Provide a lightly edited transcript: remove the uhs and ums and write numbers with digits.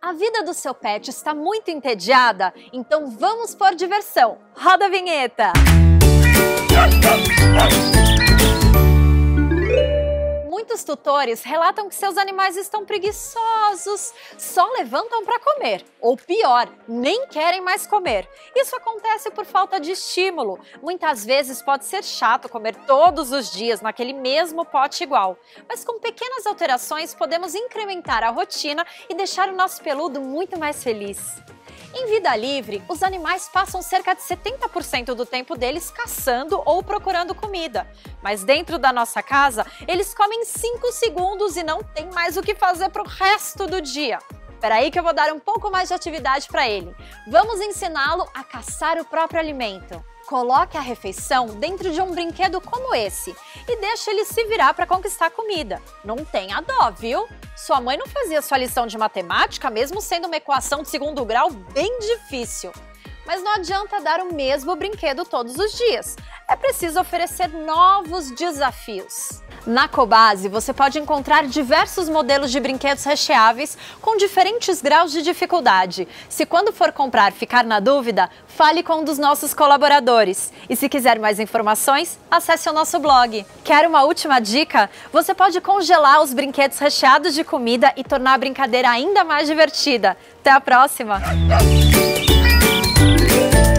A vida do seu pet está muito entediada? Então vamos pôr diversão. Roda a vinheta! Muitos tutores relatam que seus animais estão preguiçosos, só levantam para comer, ou pior, nem querem mais comer. Isso acontece por falta de estímulo. Muitas vezes pode ser chato comer todos os dias naquele mesmo pote igual, mas com pequenas alterações podemos incrementar a rotina e deixar o nosso peludo muito mais feliz. Em vida livre, os animais passam cerca de 70% do tempo deles caçando ou procurando comida. Mas dentro da nossa casa, eles comem 5 segundos e não tem mais o que fazer para o resto do dia. Espera aí que eu vou dar um pouco mais de atividade para ele. Vamos ensiná-lo a caçar o próprio alimento. Coloque a refeição dentro de um brinquedo como esse e deixe ele se virar para conquistar a comida. Não tenha dó, viu? Sua mãe não fazia sua lição de matemática, mesmo sendo uma equação de segundo grau bem difícil. Mas não adianta dar o mesmo brinquedo todos os dias. É preciso oferecer novos desafios. Na Cobase, você pode encontrar diversos modelos de brinquedos recheáveis com diferentes graus de dificuldade. Se quando for comprar ficar na dúvida, fale com um dos nossos colaboradores. E se quiser mais informações, acesse o nosso blog. Quer uma última dica? Você pode congelar os brinquedos recheados de comida e tornar a brincadeira ainda mais divertida. Até a próxima!